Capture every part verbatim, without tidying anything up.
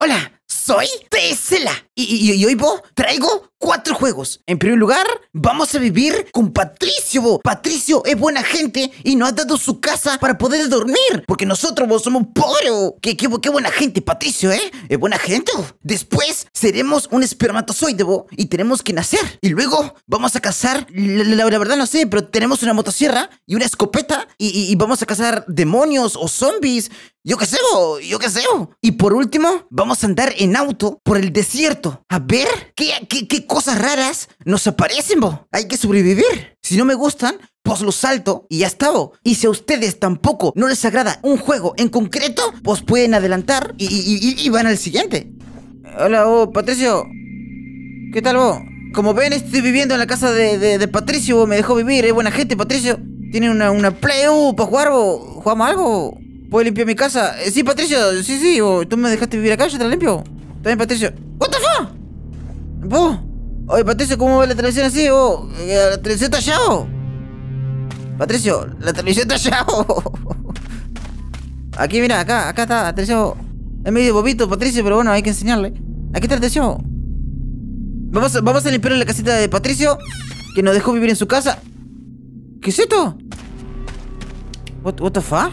Hola, soy Tesla. Y, y, y hoy, bo, traigo cuatro juegos. En primer lugar, vamos a vivir con Patricio, bo. Patricio es buena gente y nos ha dado su casa para poder dormir. Porque nosotros, bo, somos pobres, bo. Qué, qué, qué buena gente, Patricio, ¿eh? Es buena gente, bo. Después, seremos un espermatozoide, bo, y tenemos que nacer. Y luego, vamos a cazar, la, la, la verdad no sé, pero tenemos una motosierra y una escopeta. Y, y, y vamos a cazar demonios o zombies. Yo qué sé, bo, yo qué sé, bo. Y por último, vamos a andar en auto por el desierto. A ver qué, qué, qué cosas raras nos aparecen, bo. Hay que sobrevivir. Si no me gustan, pues los salto y ya está, bo. Y si a ustedes tampoco no les agrada un juego en concreto, pues pueden adelantar y, y, y, y van al siguiente. Hola, bo, Patricio. ¿Qué tal, bo? Como ven, estoy viviendo en la casa de, de, de Patricio, bo. Me dejó vivir, es buena gente, Patricio. Tiene una, una Play U para jugar, bo. ¿Jugamos algo? ¿Puedo limpiar mi casa? Eh, sí, Patricio, sí, sí, bo. Tú me dejaste vivir acá, yo te la limpio. Está bien, Patricio. ¿What the fuck? ¿Vos? Oye, Patricio, ¿cómo ve la televisión así, vos? ¿La televisión está allá, vos? Patricio, la televisión está allá, vos. Aquí, mira, acá, acá está la televisión. Es medio bobito, Patricio, pero bueno, hay que enseñarle. Aquí está la televisión. Vamos, a, vamos a limpiar la casita de Patricio, que nos dejó vivir en su casa. ¿Qué es esto? What, what the fuck?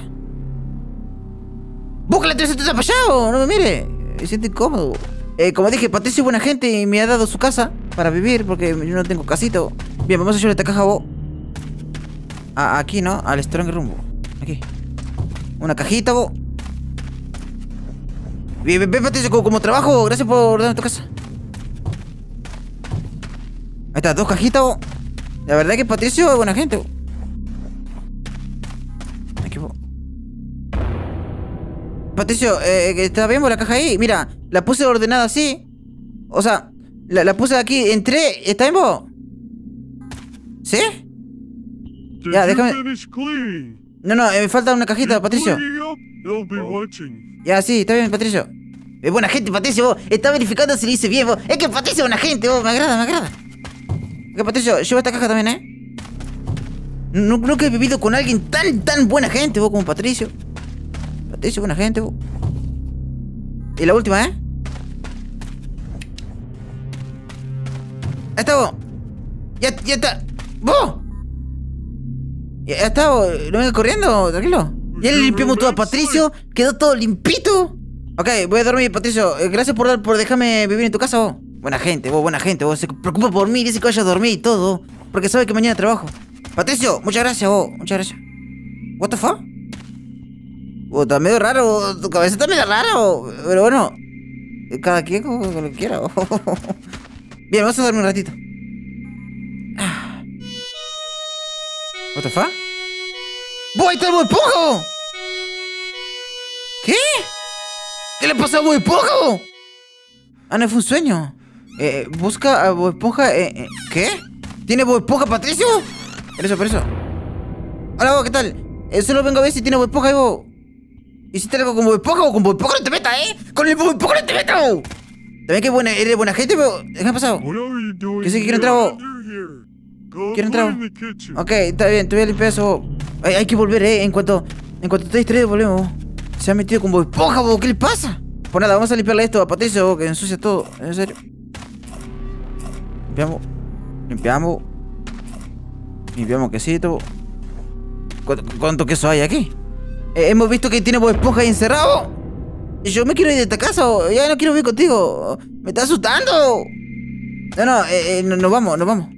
¡Busca la televisión está para allá, vos! No me mire. Me siento incómodo. Eh, como dije, Patricio es buena gente y me ha dado su casa para vivir porque yo no tengo casito. Bien, vamos a llevar esta caja, vos. Ah, aquí, ¿no? Al Strong Room, bo. Aquí. Una cajita, vos. Bien, bien, bien, Patricio, como, como trabajo. Gracias por darme tu casa. Ahí está, dos cajitas, vos. La verdad es que Patricio es buena gente, vos. Aquí, vos. Patricio, eh, ¿está bien la caja ahí? Mira, la puse ordenada así. O sea, la, la puse aquí, entré. ¿Está bien vos? ¿Sí? Ya, déjame. No, no, eh, me falta una cajita, Patricio. Ya, sí, está bien, Patricio. Es buena gente, Patricio, vos. Está verificando si le hice bien, vos. Es que Patricio es buena gente, vos. Me agrada, me agrada. Ok, Patricio, lleva esta caja también, ¿eh? No, nunca he vivido con alguien tan, tan buena gente, vos, como Patricio. Patricio, buena gente, vos. Y la última, ¿eh? Ahí está, vos. Ya, ya está. ¡Vos! Ya, ya está, vos. No venga corriendo, tranquilo. Ya le limpiamos todo a Patricio. Quedó todo limpito. Ok, voy a dormir, Patricio. Gracias por, dar, por dejarme vivir en tu casa, vos. Buena gente, vos, buena gente, vos. Se preocupa por mí, dice que vaya a dormir y todo. Porque sabe que mañana trabajo. Patricio, muchas gracias, vos. Muchas gracias. What the fuck? Oh, está medio raro, tu cabeza está medio rara, oh, pero bueno, cada quien como lo quiera. Oh. Bien, vamos a dormir un ratito. What the fuck? ¡Voy, está el Bob Esponja! ¿Qué? ¿Qué le pasa a Bob Esponja? Ah, no, fue un sueño. Eh, busca a Bob Esponja. Eh, eh, ¿Qué? ¿Tiene Bob Esponja, Patricio? Por eso, por eso. Hola, vos, ¿qué tal? Eh, solo vengo a ver si tiene Bob Esponja y vos. ¿Hiciste algo con Bob Esponja o con Bob Esponja no te metas, eh? ¡Con el Bob Esponja no te metas! También que buena, eres buena gente, pero... ¿Qué ha pasado? Que sí que quiero entrar, vos. Quiero entrar, vos. Ok, está bien, te voy a limpiar eso, vos. Hay, hay que volver, eh. En cuanto... En cuanto esté distraído, volvemos, vos. Se ha metido con Bob Esponja, vos. ¿Qué le pasa? Pues nada, vamos a limpiarle esto a Patricio, vos, que ensucia todo. En serio. Limpiamos. Limpiamos. Limpiamos quesito. ¿Cuánto, cuánto queso hay aquí? Eh, hemos visto que tiene Bob Esponja ahí encerrado. Y yo me quiero ir de esta casa. Ya no quiero vivir contigo. Me está asustando. No, no, eh, eh, no, nos vamos, nos vamos.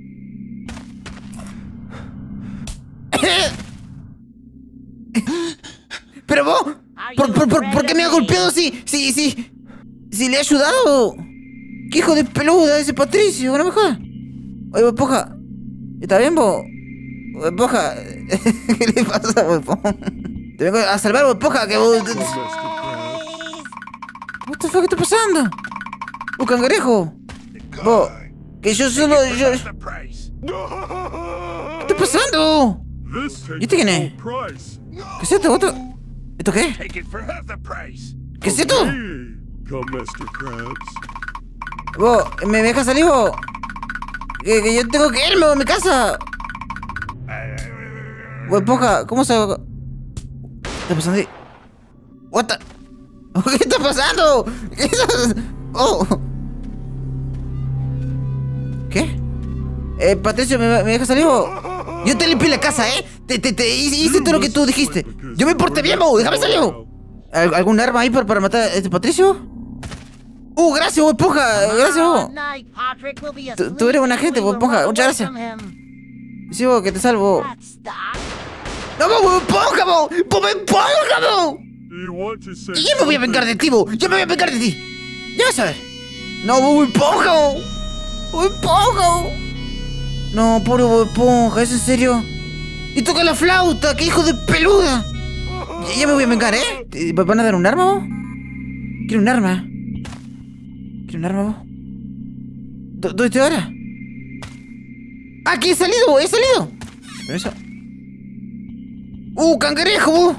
Pero vos, ¿por, por, por, ¿por qué me ha golpeado si, si, si, si le he ayudado? ¿Qué hijo de peluda ese Patricio? No me jodas. Oye, Bob Esponja, ¿está bien vos? Bob Esponja, ¿qué le pasa a Bob Esponja? Te vengo a salvar, Bob Esponja, que vos... What the fuck, ¿qué está pasando? Un cangrejo. Vos, que yo solo... Yo... ¿Qué está pasando? ¿Y este quién es? ¿Qué es esto? ¿Otro? ¿Esto qué? ¿Qué es esto? Vos, ¿me dejas salir vos? Que, que yo tengo que irme a mi casa. Bob Esponja, ¿cómo se...? ¿Qué está pasando ahí? What the... ¿Qué está pasando? ¿Qué es eso? Oh. ¿Qué? Eh, Patricio, ¿me, me dejas salir o...? Yo te limpié la casa, ¿eh? Te, te, te hice todo lo que tú dijiste. Yo me porté bien, Bob. Déjame salir. ¿Al, ¿Algún arma ahí para, para matar a este Patricio? Uh, gracias, Bob Esponja. Gracias, Bob. Tú, tú eres buena gente, Bob Esponja. Muchas gracias. Sí, Bob, que te salvo. ¡No, Bob Esponja, Bob! ¡Bob Esponja, Bob! Y yo me voy a vengar de ti, Bob. Yo me voy a vengar de ti. Ya vas a ver. No, Bob Esponja, Bob. Bob Esponja, Bob. No, pobre Bob Esponja, ¿es en serio? Y toca la flauta, qué hijo de peluda. Ya, ya me voy a vengar, ¿eh? ¿Van a dar un arma, vos? Quiero un arma. Quiero un arma, vos. ¿Dónde estoy ahora? ¡Aquí he salido, vos! ¡He salido! ¿Pero eso? ¡Uh, cangrejo, vos!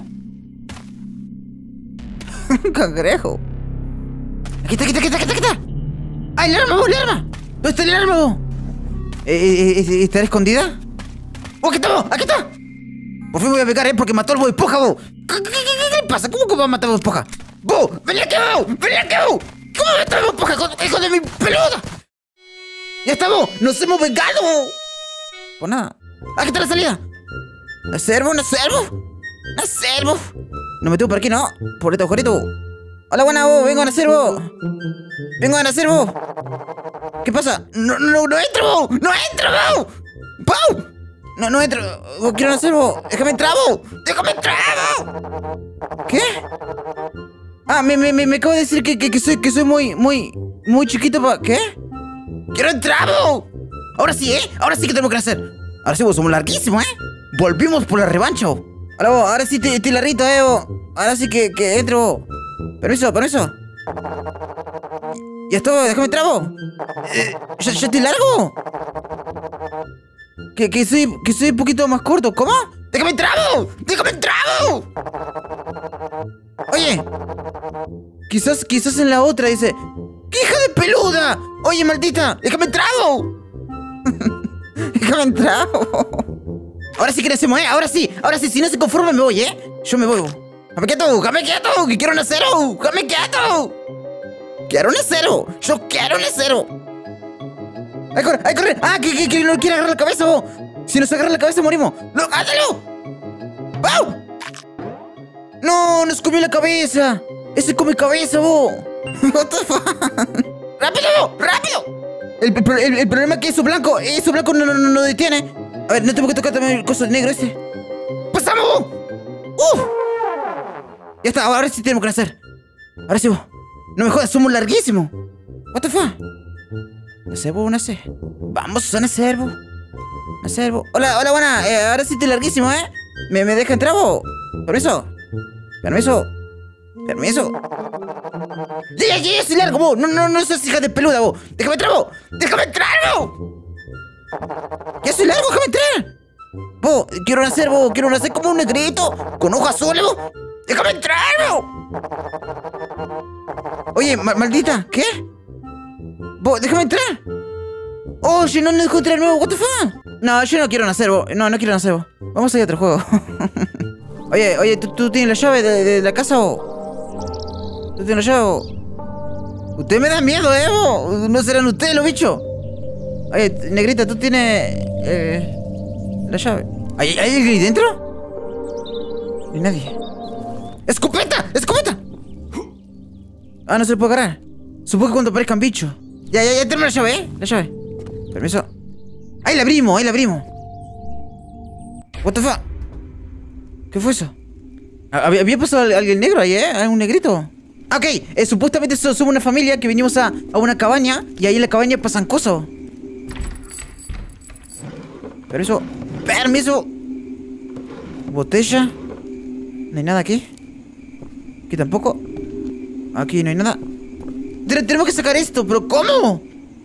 Cangrejo. Aquí está, aquí está, aquí está, aquí está, aquí está. ¡Ah, el arma, vos, el arma! ¿Dónde está el arma, vos? Eh, eh, ¿Estará escondida? ¡Oh, aquí está, vos! ¡Aquí está! Por fin me voy a pegar, ¿eh? Porque mató al Bob Esponja, vos. ¿Qué, qué, qué, qué le pasa? ¿Cómo que va a matar a Bob Esponja? ¡Vos! ¡Vení aquí, vos! ¡Vení aquí, vos! ¿Cómo me matar a Bob Esponja, hijo de mi peluda? ¡Ya está, vos! ¡Nos hemos vengado! Pues nada. ¡Aquí está la salida! ¿No servo? ¿No servo? ¿No servo? No me tengo por aquí, ¿no? Por este agujerito. Hola, buena, vos. Vengo a nacer, vos. Vengo a nacer, vos. ¿Qué pasa? No, no, no entro, vos. No entro, vos. ¡Pau! No, no entro. Quiero nacer, vos. Déjame entrar, vos. Déjame entrar, vos. ¿Qué? Ah, me, me, me, me acabo de decir que, que, que soy, que soy muy, muy, muy chiquito para... ¿Qué? ¡Quiero entrar, vos! Ahora sí, ¿eh? Ahora sí que tenemos que nacer. Ahora sí, vos, somos larguísimos, ¿eh? Volvimos por la revancha, vos. Ahora vos, ahora sí te, te larrito, ¿eh, vos? Ahora sí que, que entro, vos. Permiso, permiso. Ya está, déjame entrar, vos. Eh, ¿ya, ¿Ya estoy largo? Que, que, soy, que soy un poquito más corto. ¿Cómo? ¡Déjame entrar, vos! ¡Déjame entrar, vos! Oye. Quizás, quizás en la otra dice... ¡Qué hija de peluda! Oye, maldita, déjame entrar, vos. Déjame entrar, vos. Ahora sí que nacemos, ¿eh? Ahora sí, ahora sí, si no se conforma me voy, ¿eh? Yo me voy, vos. ¡Dame quieto! ¡Dame quieto! ¡Que quiero nacer! ¡Dame quieto! ¡Quiero nacer! ¡Yo quiero nacer! ¡Ay, corre! ¡Ay, corre! ¡Ah, que, que, que no quiere agarrar la cabeza, vos! Si nos agarra la cabeza morimos. ¡No, házalo! ¡Wow! ¡No! ¡Nos comió la cabeza! ¡Ese come cabeza, vos! What the fuck? ¡Rápido, vos! ¡Rápido! El, el, el problema es que eso blanco, eso blanco no, no, no, no detiene. A ver, no tengo que tocar también el coso negro este. ¡Pasamos, vos! ¡Uf! Ya está, ahora sí tenemos que nacer. Ahora sí, vos. No me jodas, somos larguísimos. What the fuck? Nacer, vos, nacer. Vamos a nacer, vos. Nacer, vos. Hola, hola, buena. Eh, ahora sí estoy larguísimo, ¿eh? ¿Me, me deja entrar, vos? Permiso. Permiso. Permiso. Ya, ya, ya soy largo, vos. No, no, no seas hija de peluda, vos. Déjame entrar, vos. Déjame entrar, vos. Ya soy largo, déjame entrar. Vos, quiero nacer, vos. Quiero nacer como un negrito. Con ojos azules, vos. ¡Déjame entrar, vos! Oye, ma maldita, ¿qué? Vos, déjame entrar. Oye, no me dejó entrar nuevo, what the fuck. No, yo no quiero nacer, vos. No, no quiero nacer, vos. Vamos a ir a otro juego. Oye, oye, ¿tú, ¿tú tienes la llave de, de la casa, vos? ¿Tú tienes la llave, vos? Usted me da miedo, eh, vos. ¿No serán ustedes los bichos? Oye, negrita, ¿tú tienes eh, la llave? ¿Hay, ¿Hay alguien ahí dentro? No hay nadie. ¡Escopeta! ¡Escopeta! Ah, no se le puede agarrar. Supongo que cuando aparezcan bichos. Ya, ya, ya tenemos la llave, ¿eh? La llave. Permiso. ¡Ahí la abrimos! ¡Ahí la abrimos! What the fuck? ¿Qué fue eso? ¿Había, había pasado alguien negro ahí, eh? ¿Un negrito? Ok, eh, supuestamente somos una familia que venimos a, a una cabaña. Y ahí en la cabaña pasan cosas. Permiso. Permiso. Botella. No hay nada aquí. Aquí tampoco. Aquí no hay nada. Tenemos que sacar esto, pero ¿cómo?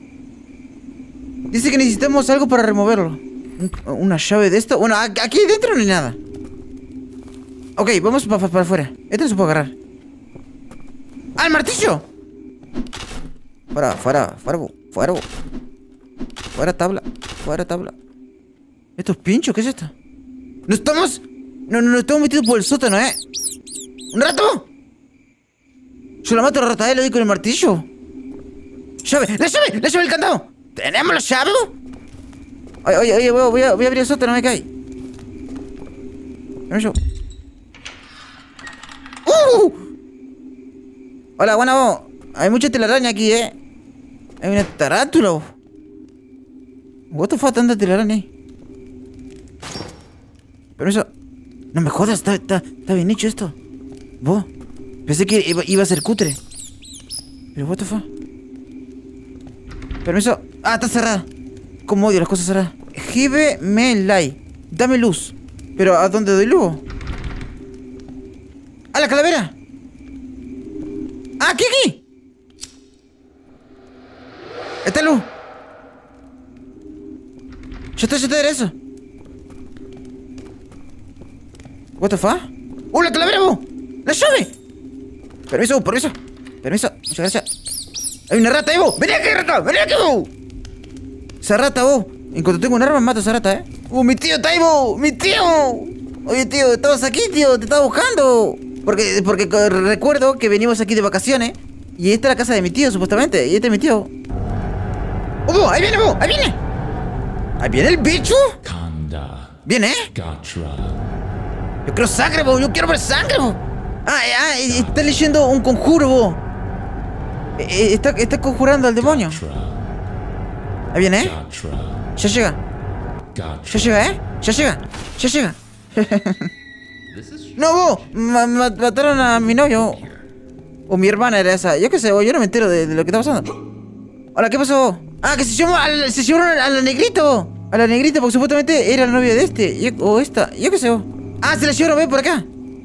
Dice que necesitamos algo para removerlo. Un, ¿Una llave de esto? Bueno, aquí dentro no hay nada. Ok, vamos para, para afuera. Esto no se puede agarrar. ¡Ah, el martillo! Fuera, fuera, fuera, fuera. Fuera tabla, fuera tabla. ¿Esto es pincho? ¿Qué es esto? ¡No estamos! No, no, no estamos metidos por el sótano, ¿eh? ¡Un rato! Yo la mato a la rata, eh, le doy con el martillo. ¡Llave! ¡La llave! ¡La llave del candado! ¿Tenemos la llave? Oye, oye, oye, voy a, voy a abrir el sótano, no me cae. Permiso. ¡Uh! Hola, buena vos. Hay mucha telaraña aquí, eh. Hay una tarántula, vos. What the fuck, tanta telaraña ahí. Permiso. No me jodas, está, está, está bien hecho esto. Vos. Pensé que iba, iba a ser cutre. Pero what the fuck. Permiso. Ah, está cerrada. Cómo odio las cosas cerradas. Give me light. Dame luz. Pero ¿a dónde doy luz? ¡A la calavera! ¡Ah, aquí, aquí! ¡Esta luz! Ya está, ya está, era eso. What the fuck? ¡Uh, la calavera, vos! ¡La llave! Permiso, permiso. Permiso, muchas gracias. Hay una rata ahí, vos. ¡Vení aquí, rata! ¡Vení aquí, vos! Esa rata, vos. En cuanto tengo un arma, mato a esa rata, eh. ¡Uh, mi tío está ahí, vos! ¡Mi tío! Oye, tío, estabas aquí, tío. Te estaba buscando. Porque, porque recuerdo que venimos aquí de vacaciones. Y esta es la casa de mi tío, supuestamente. Y este es mi tío. ¡Oh, vos! ¡Ahí viene, vos! ¡Ahí viene! ¡Ahí viene el bicho! Kanda. ¿Viene, eh? Gatra. Yo quiero sangre, vos. Yo quiero ver sangre, vos. Ah, ah, está leyendo un conjuro, vos. Eh, Está, está conjurando al demonio. Gatra. Ahí viene, ¿eh? Gatra. Ya llega. Gatra. Ya llega, ¿eh? Ya llega. Ya llega. No, vos. Ma ma mataron a mi novio. O mi hermana era esa. Yo qué sé, vos. Yo no me entero de, de lo que está pasando. Hola, ¿qué pasó? Ah, que se llevó al, se llevaron a la negrita, vos. A la negrita, porque supuestamente era la novia de este. Yo, o esta. Yo qué sé, vos. Ah, se la llevaron, ve, por acá.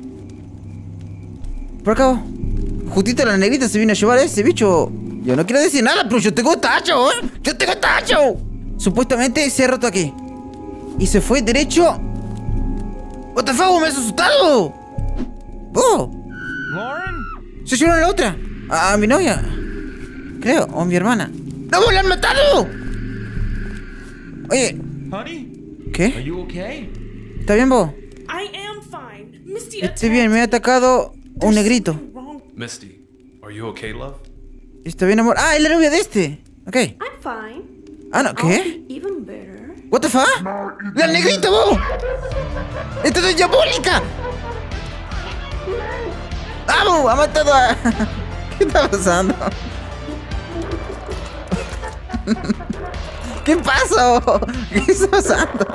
Por acá, vos. Justito la negrita se vino a llevar a ese bicho. Yo no quiero decir nada, pero yo tengo tacho, ¿eh? Yo tengo tacho. Supuestamente se ha roto aquí. Y se fue derecho. What the fuck, me has asustado. Oh. Lauren? Se llevaron a la otra. A, a mi novia. Creo, o a mi hermana. ¡No, la han matado! Oye. Honey? ¿Qué? Are you okay? ¿Está bien, vos? I am fine. Misty Estoy bien, me ha atacado un negrito. Misty, are you okay, love? Está bien, amor. Ah, es la novia de este. Ok. I'm fine. Ah, no, I'll ¿qué? be even better. What the fuck? ¡La negrita, vos! ¡Esta es diabólica! ¡Vamos! ¡Ha matado a... ¿Qué está pasando? ¿Qué pasa, vos? ¿Qué está pasando?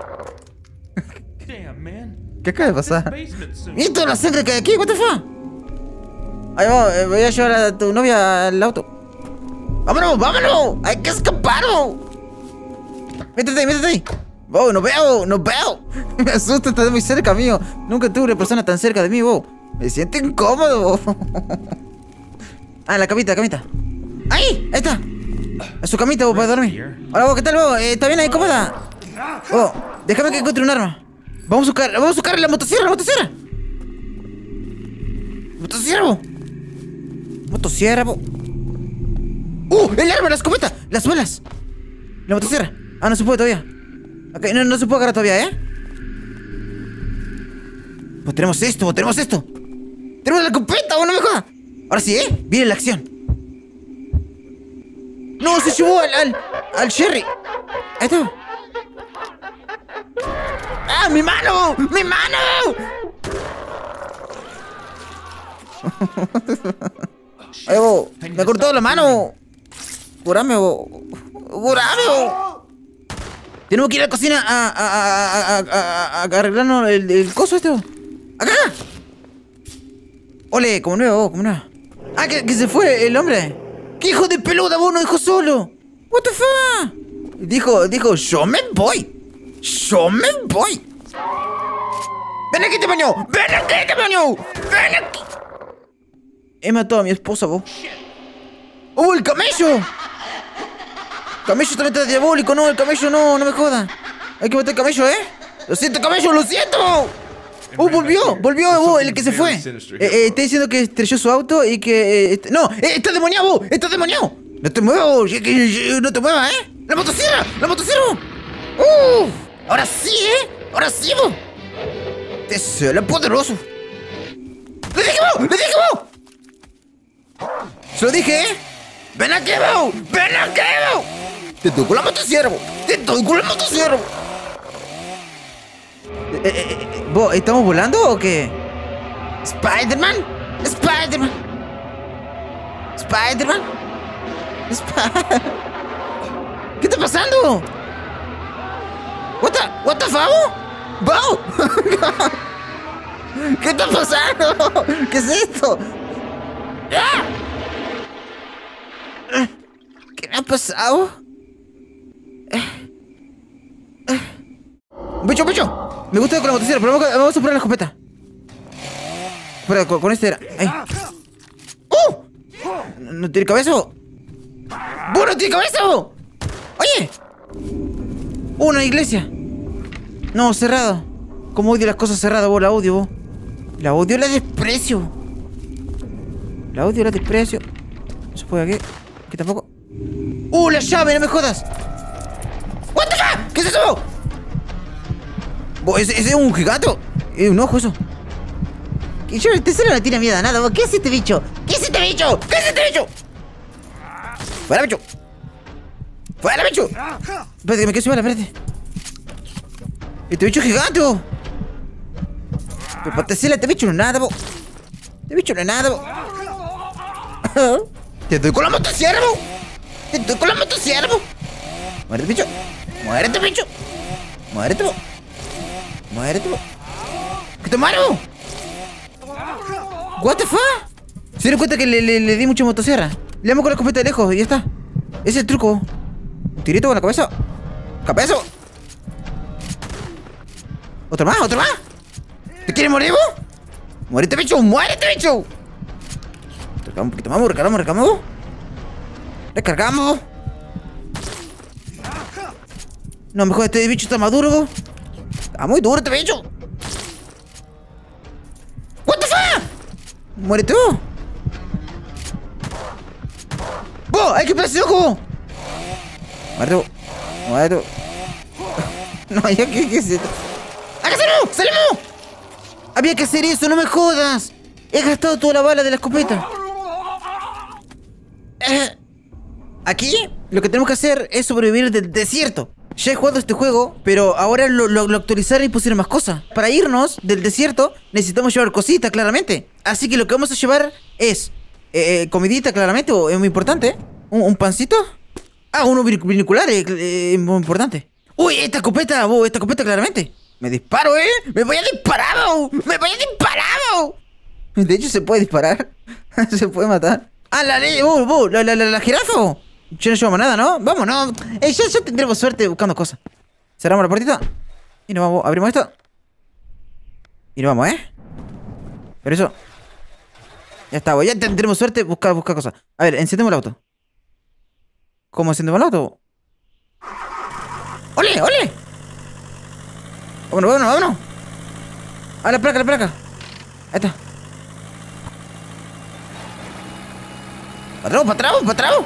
Damn, man. ¿Qué acaba de pasar? Basement soon. ¿Y toda la sangre que hay aquí? ¿What the fuck? Ahí va, eh, voy a llevar a tu novia al auto. ¡Vámonos, vámonos! ¡Hay que escapar! ¡Métete ahí, métete ahí! ¡Oh, no veo, no veo! Me asusta, estás muy cerca mío. Nunca tuve una persona tan cerca de mí, vos. Me siento incómodo. Ah, la camita, la camita. ¡Ahí! ¡Ahí está! A su camita, vos, para dormir. Hola, vos, ¿qué tal, vos? Eh, ¿Está bien ahí, cómoda? Oh, déjame que encuentre un arma. Vamos a buscar, vamos a buscar la motosierra, la motosierra. Motosierra, vos. Motosierra, vos. ¡Uh! ¡El arma, la escopeta! ¡Las balas! La motosierra. Ah, no se puede todavía. Ok, no, no se puede agarrar todavía, ¿eh? Pues tenemos esto, pues tenemos esto. ¡Tenemos la escopeta, vos, no me jodas! Ahora sí, ¿eh? Viene la acción. ¡No! Se llevó al, al, al Sherry. Ahí está. ¡Ah! ¡Mi mano! ¡Mi mano! Ay, vos, me cortó la mano. Curame, vos. Curame, vos. Tenemos que ir a la cocina a, a, a, a, a, a arreglarnos el, el coso este, vos. ¡Acá! Ole, como nuevo, vos, como nuevo. Ah, que, que se fue el hombre. ¡Qué hijo de peluda, vos! Nos dejó solo. What the fuck. Dijo, dijo, yo me voy. Yo me voy. Ven aquí, demonio. Ven aquí, demonio. Ven aquí. He matado a mi esposa, vos. ¡Oh, el camello! Camello también está diabólico, no, el camello no, no me joda. Hay que matar al camello, ¿eh? Lo siento, camello, lo siento. ¡Oh, volvió! ¡Volvió, vos, el que se fue! Eh, eh, está diciendo que estrelló su auto y que... Eh, ¡No! Eh, ¡Está demoniado, vos! ¡Está demoniado! ¡No te muevas! ¡No te muevas, eh! ¡La motosierra! ¡La motosierra! ¡Uh! ¡Ahora sí, eh! ¡Ahora sí, vos! ¡Te suena poderoso! ¡Le dije, vos! ¡Le dije, vos! ¡Se lo dije! ¿Eh? ¡Ven aquí, Bo! ¡Ven aquí, Bo! ¡Te tocó la motosiervo! ¡Te tocó la motosiervo! Eh, eh, eh, Bo, ¿estamos volando o qué? ¡Spider-Man! ¡Spider-Man! ¡Spider-Man! Spider- ¿Qué está pasando? What the, what the fuck? Bo. ¿Qué está pasando? ¿Qué es esto? ¿Qué me ha pasado? Bicho, bicho. Me gusta con la motosierra, pero vamos a, vamos a poner la escopeta. Espera, con, con este era. Ahí. ¡Uh! ¿No, no tiene cabeza? ¡Bu, no tiene cabeza! ¡Oye! Una iglesia. No, cerrado. Como odio las cosas cerradas, vos. La odio, vos. La odio, la desprecio. La odio, la desprecio. No se puede aquí. Aquí tampoco. ¡Uh, la llave! ¡No me jodas! ¿What the fuck? ¿Qué es eso? ¿Ese, ese es un gigante? Es un ojo eso. Yo, el tesoro no tiene miedo a nada. ¿Qué es este bicho? ¿Qué es este bicho? ¿Qué es este bicho? ¡Fuera, bicho! ¡Fuera, bicho! Espérate, que me quedo sin bala, espérate. Este bicho es gigante, bo. Pero para Tesla, este bicho no es nada, bo. Este bicho no es nada, bo. Te estoy con la motosierra, bo. Te estoy con la motosierra, bo. Muérete, bicho. Muérete, bicho. Muérete, bo. Muérete, bo. ¡Que te muero! What the fuck? Se dieron cuenta que le, le, le di mucha motosierra. Le damos con la escopeta de lejos y ya está. Ese es el truco. Un tirito con la cabeza. ¡Cabeza! ¿Otro más? ¿Otro más? ¿Te quieres morir, vos? ¡Muérete, bicho! ¡Muérete, bicho! Recargamos un poquito más, recargamos, recargamos. Recargamos. No, mejor este bicho está más duro, vos. Está muy duro este bicho. What the fuck? Muérete, vos. ¡Vos! ¡Hay que pasar ojo! Muérete, vos. Muérete, vos. No, ya que qué es esto. ¡Hágaselo! ¡Salimos! Había que hacer eso, no me jodas. He gastado toda la bala de la escopeta. Eh, aquí lo que tenemos que hacer es sobrevivir del desierto. Ya he jugado este juego, pero ahora lo, lo, lo actualizaron y pusieron más cosas. Para irnos del desierto necesitamos llevar cositas, claramente. Así que lo que vamos a llevar es eh, comidita, claramente, o es muy importante. ¿Un, un pancito? Ah, uno binocular, es eh, muy importante. Uy, esta escopeta, oh, esta escopeta, claramente. Me disparo, ¿eh? ¡Me voy a disparar, oh! ¡Me voy a disparar, oh! De hecho, se puede disparar. Se puede matar. Ah, la ley, oh, oh, la, la, la, la jirafa. Yo no llevamos nada, ¿no? Vamos, no. Eh, ya, ya tendremos suerte buscando cosas. Cerramos la puertita. Y nos vamos. Abrimos esto. Y nos vamos, ¿eh? Pero eso. Ya está, ya tendremos suerte buscar, buscar cosas. A ver, encendemos el auto. ¿Cómo encendemos el auto? ¡Ole, ole! Vámonos, vámonos, vámonos. A la placa, la placa. Ahí está. Para atrás, para atrás, para atrás.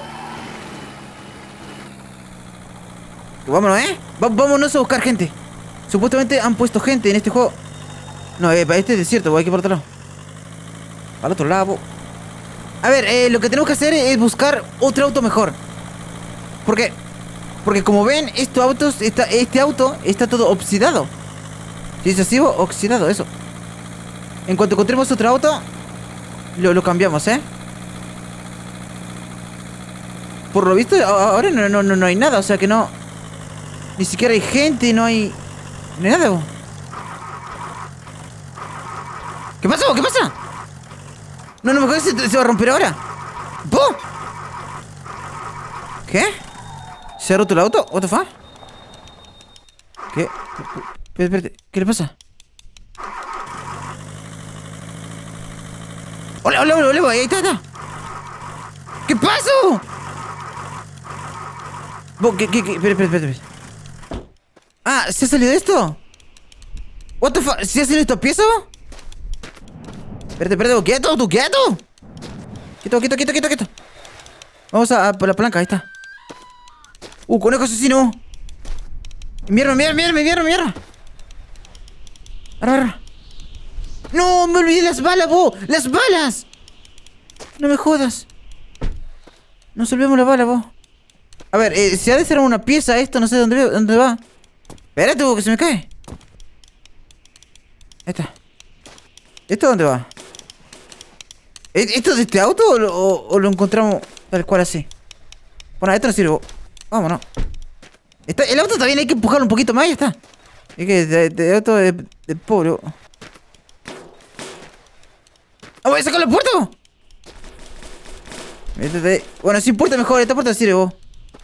Vámonos, ¿eh? Va vámonos a buscar gente. Supuestamente han puesto gente en este juego. No, eh, para este es desierto, hay que ir por otro lado. Para el otro lado. A ver, eh, lo que tenemos que hacer es buscar otro auto mejor. ¿Por qué? Porque como ven, estos autos, está, este auto está todo oxidado. Si es así, oxidado, eso. En cuanto encontremos otro auto, lo, lo cambiamos, ¿eh? Por lo visto, ahora no, no, no, no hay nada, o sea que no... Ni siquiera hay gente, no hay... No hay nada, bo. ¿Qué pasa, bo? ¿Qué pasa? No, no me acuerdo si se, se va a romper ahora. ¿Bo? ¿Qué? ¿Se ha roto el auto? ¿What the fuck? ¿Qué? Espérate, espérate. ¿Qué le pasa? ¡Hola, hola, hola, hola! Ahí está, ahí está. ¿Qué pasó? Bo, ¿qué, qué, qué? Espera, espera, espera, espera. Ah, ¿se ha salido esto? What the fuck? ¿Se ha salido esta pieza? Espérate, espérate, quieto, tú quieto. Quieto, quieto, quieto, quieto, quieto. Vamos a, a por la palanca, ahí está. Uh, conejo asesino. Mierda, mierda, mierda, mierda, mierda. Arra, arra. No, me olvidé las balas, bo. Las balas. No me jodas. No solvemos la bala, vos. A ver, eh, si ha de ser una pieza esto, no sé dónde, dónde va. Espérate, vos, que se me cae. Ahí está. ¿Esto dónde va? ¿Esto es de este auto o lo, o, o lo encontramos tal cual así? Bueno, esto no sirve, vos. Vámonos. Está, el auto también hay que empujarlo un poquito más y ya está. Es que de, de auto de, de pobre. Vos. ¡Ah, voy a sacar la puerta! Vos. Métete. Bueno, sin puerta mejor, esta puerta sirve, vos.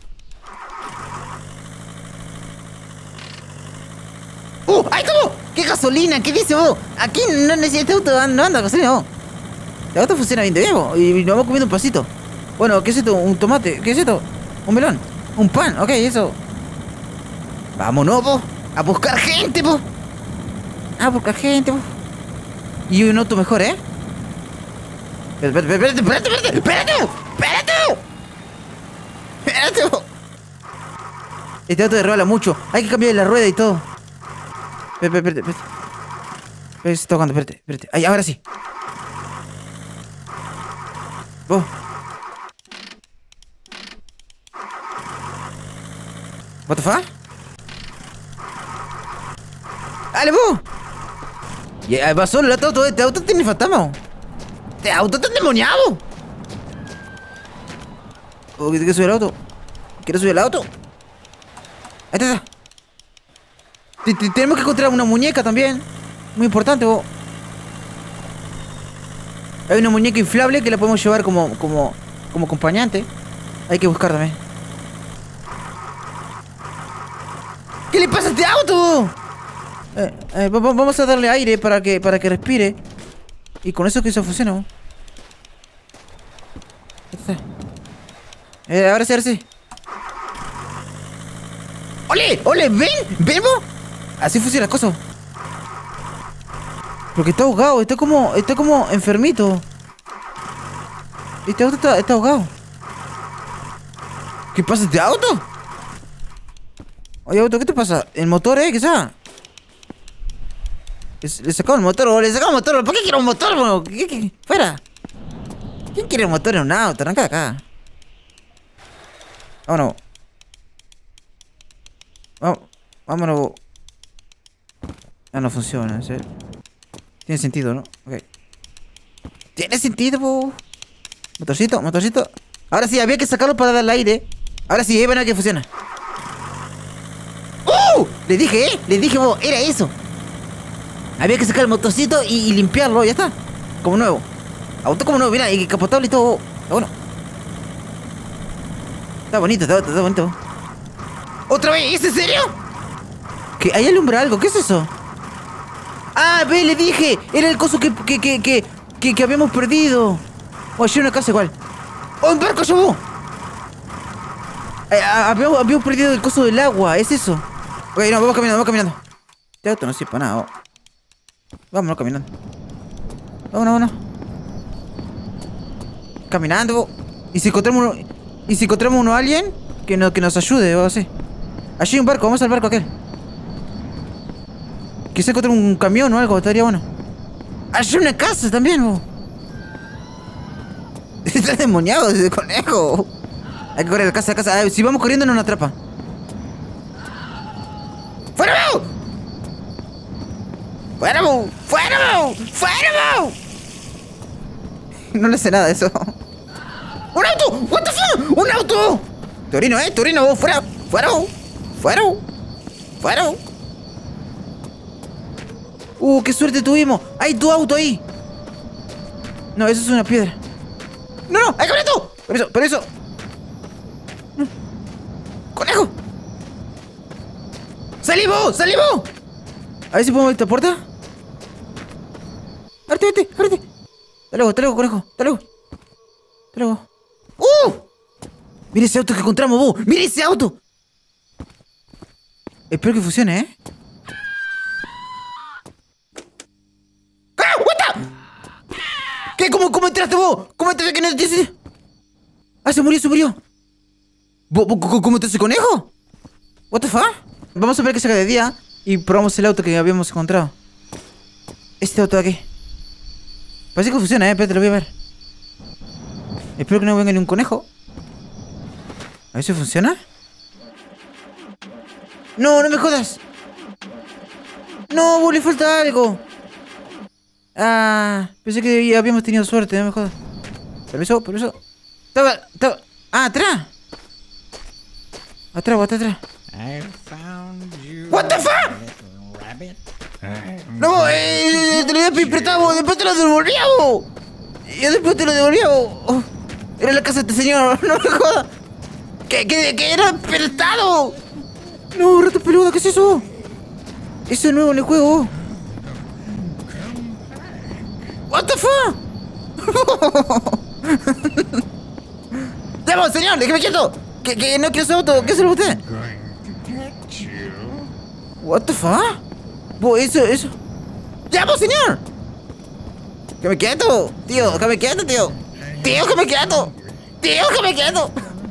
¡Uh! ¡Ahí está vos! ¡Qué gasolina! ¿Qué dice vos? Aquí no necesita este auto, no anda gasolina vos. El auto funciona bien de bien vos. Y nos vamos comiendo un pasito. Bueno, ¿qué es esto? ¿Un tomate? ¿Qué es esto? ¿Un melón? ¿Un pan? Ok, eso. Vámonos vos. A buscar gente vos. A buscar gente vos. Y un auto mejor, ¿eh? Espérate, espérate, espérate, espérate, espérate, espérate, espérate, espérate. Este auto derrala mucho. Hay que cambiar la rueda y todo. Espérate, espérate, espérate. Se está tocando, espérate, espérate. Ahí, ahora sí. Vos. What the fuck? ¡Dale, vos! Y ahí va solo el auto. Este auto tiene fantasma. Este auto está endemoniado. Oh, ¿quieres subir el auto? ¿Quieres subir el auto? Ahí está. Tenemos que encontrar una muñeca también. Muy importante, vos. Hay una muñeca inflable que la podemos llevar como, como, como acompañante. Hay que buscar también. ¿Qué le pasa a este auto? Eh, eh, vamos a darle aire para que, para que respire. Y con eso que eso funciona, vos. Eh, ahora sí, ahora sí. ¡Ole! ¡Ole! ¿Ven? ¿Ven vos? Así funciona la cosa. Porque está ahogado, está como, está como enfermito. Este auto está, está ahogado. ¿Qué pasa este auto? Oye, auto, ¿qué te pasa? ¿El motor, eh? ¿Qué sea? Le sacamos el motor, le sacamos el motor. ¿Por qué quiero un motor, bro? ¿Qué, qué? ¡Fuera! ¿Quién quiere un motor en un auto? Arranca de acá. Vámonos. Vamos, vámonos. Ah, no funciona, ¿sí? Tiene sentido, ¿no? Ok. Tiene sentido, bo. Motorcito, motorcito. Ahora sí, había que sacarlo para darle aire. Ahora sí, ahí van a ver que funciona. ¡Uh! Le dije, ¿eh? Le dije, bo, era eso. Había que sacar el motorcito y, y limpiarlo, ya está. Como nuevo. Auto como nuevo, mira, y capotable y todo. Está bueno. Está bonito, está, está bonito. ¿Otra vez? ¿Es en serio? ¿Que ahí alumbra algo? ¿Qué es eso? Ah, ve, le dije. Era el coso que, que, que, que, que, que habíamos perdido. Oh, allí una casa igual. ¡Oh, un barco, llamó! Eh, habíamos, habíamos perdido el coso del agua, es eso. Ok, no, vamos caminando, vamos caminando. Este auto no sirve para nada. Oh. Vámonos caminando. Vámonos, vámonos. Caminando. Y si encontramos uno, y si encontramos uno a alguien que, no, que nos ayude o así. Allí hay un barco, vamos al barco aquel. Quizá encontré un camión o algo, estaría bueno. Allí hay una casa también, bo. Está demoniado ese conejo. Hay que correr a casa, a casa. Si vamos corriendo no nos atrapa. ¡Fuera, bo! ¡Fuera, bo! ¡Fuera, bo! ¡Fuera, bo! No le hace nada eso. ¡Un auto! ¡What the fuck! ¡Un auto! Torino, eh, Torino, bo. ¡Fuera! ¡Fuera, bo! ¡Fuera, bo! ¡Fuera, bo! ¡Uh, qué suerte tuvimos! ¡Hay tu auto ahí! No, eso es una piedra. ¡No, no! ¡Hay camioneto! ¡Permiso, permiso! No. ¡Conejo! ¡Salimos! ¡Salimos! A ver si podemos abrir esta puerta. ¡Ábrete, vete! ¡Ábrete! ¡Hasta luego, hasta luego, conejo! ¡Hasta luego! ¡Hasta luego! ¡Uh! ¡Mira ese auto que encontramos, vos! ¡Mira ese auto! Espero que funcione, ¿eh? ¿Qué? ¿Cómo, cómo entraste vos? ¿Cómo entraste que no te... Ah, se murió, se murió. ¿Cómo entraste ese conejo? What the fuck? Vamos a ver que se haga de día y probamos el auto que habíamos encontrado. Este auto de aquí. Parece que funciona, eh, espérate, lo voy a ver. Espero que no venga ni un conejo. ver si funciona. No, no me jodas. No, vos, le falta algo. Ah, pensé que ya habíamos tenido suerte, no me jodas. Permiso, permiso. Estaba, estaba. Ah, atrás. Atrás, atrás, atrás. What the fuck? No, eh, te lo había prestado, después te lo devolví. Yo después te lo devolví. Oh, era la casa de este señor, no me jodas. Que, que, que era prestado. No, rato peludo, ¿qué es eso? Eso es nuevo en el juego. What the fuck? ¡Debo, señor! ¡Déjeme quieto! Que, que no quiero su auto. ¿Qué hace usted? What the fuck? Bo, eso, eso. ¡Debo, señor! ¡Que me quieto! Tío, que me quieto, tío. Tío, que me quieto. Tío, que me quieto.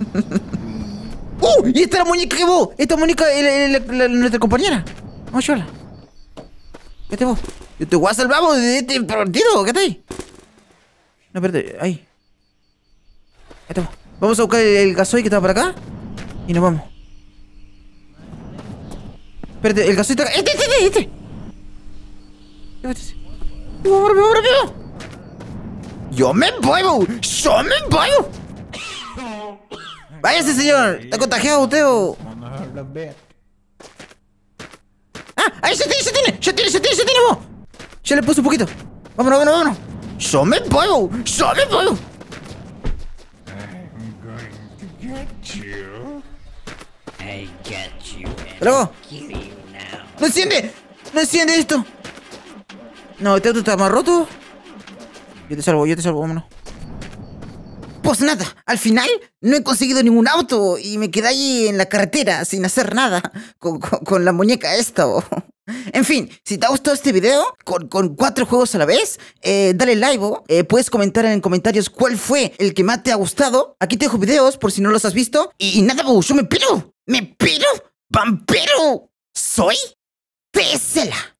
¡Uh! Y esta es la muñeca que vos. Esta muñeca es la, la, la, nuestra compañera. Vamos a llevarla. ¿Qué te vos? Yo te voy a salvar vos de este partido. ¿Qué está ahí? No, espérate. Ahí. Ahí estamos. Vamos a buscar el, el gasoil que estaba por acá. Y nos vamos. Espérate, el gasoil está acá. Este, este, este, este. Este. Vamos rápido, vamos rápido. Yo me voy, bo. Yo me voy. Váyase, señor. ¿Está contagiado usted o...? ¡Ah! ¡Ahí se tiene, se tiene! ¡Se tiene, se tiene, se tiene, vos! Ya le puse un poquito. Vámonos, vámonos, vámonos. Yo me voy, bo. Yo me voy. ¿Luego? ¡No enciende! ¡No enciende esto! No, este auto está más roto. Yo te salvo, yo te salvo, vámonos. Pues nada, al final no he conseguido ningún auto y me quedé ahí en la carretera sin hacer nada con, con, con la muñeca esta. Oh. En fin, si te ha gustado este video con, con cuatro juegos a la vez, eh, dale like, oh. eh, puedes comentar en comentarios cuál fue el que más te ha gustado. Aquí te dejo videos por si no los has visto. Y, y nada, bo, yo me piro, me piro, vampiro. Soy Tesla.